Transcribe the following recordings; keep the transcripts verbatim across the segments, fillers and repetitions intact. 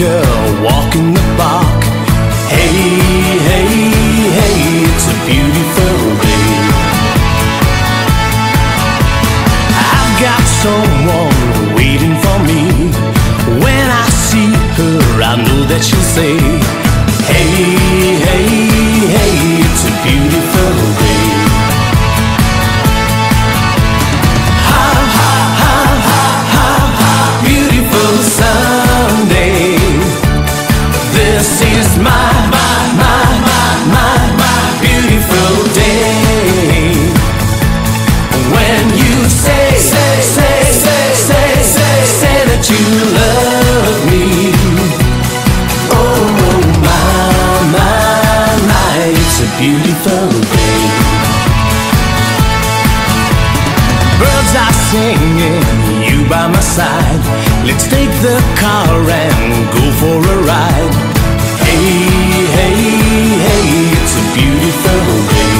girl walking the park. Hey, hey, hey, it's a beautiful day. I've got someone waiting for me. When I see her, I know that she'll say, hey, hey, hey, it's a beautiful day. Ha, ha, ha, ha, ha, ha, beautiful Sunday. This is my, my, my, my, my, my beautiful day. When you say, say, say, say, say, say, say that you love me. Oh, my, my, my, it's a beautiful day. Birds are singing, you by my side. Let's take the car and go for a ride. Hey, hey, hey, it's a beautiful day.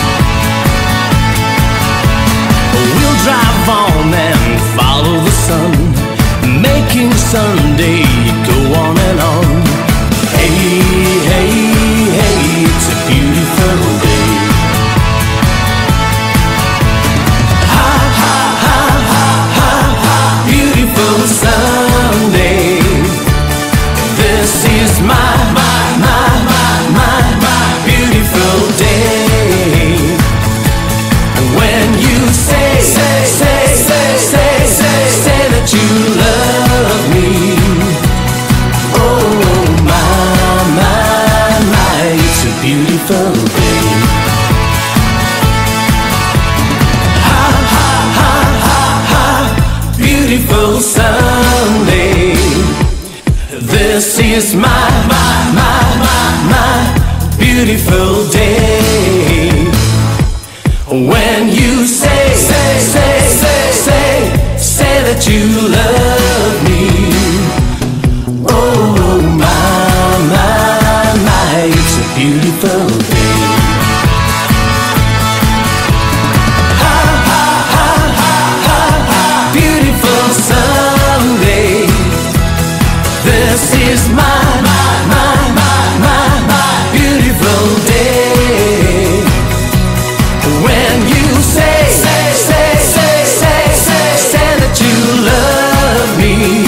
We'll drive on and follow the sun, making Sunday go on and on. Hey, hey, hey, it's a beautiful day. Ha, ha, ha, ha, ha, ha, beautiful Sunday. This is my, my, my, my, my, my beautiful day. When you say, say, say, say, say, say, say that you love me. Oh, my, my, my, it's a beautiful day. Ha, ha, ha, ha, ha, beautiful Sunday. This is my, my, my, my, my beautiful day. When you say, say, say, say, say, say that you love me. Oh, my, my, my, it's a beautiful day. Ha, ha, ha, ha, ha, ha, beautiful Sunday. This is my, my, my, my, my, my beautiful day. When you say, say, say, say, say, say, say that you love me.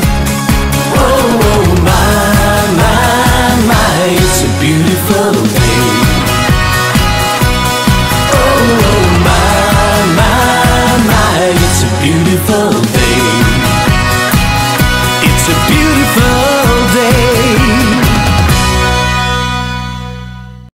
Oh, my, my, my, it's a beautiful day. Oh, my, my, my, it's a beautiful day. It's a beautiful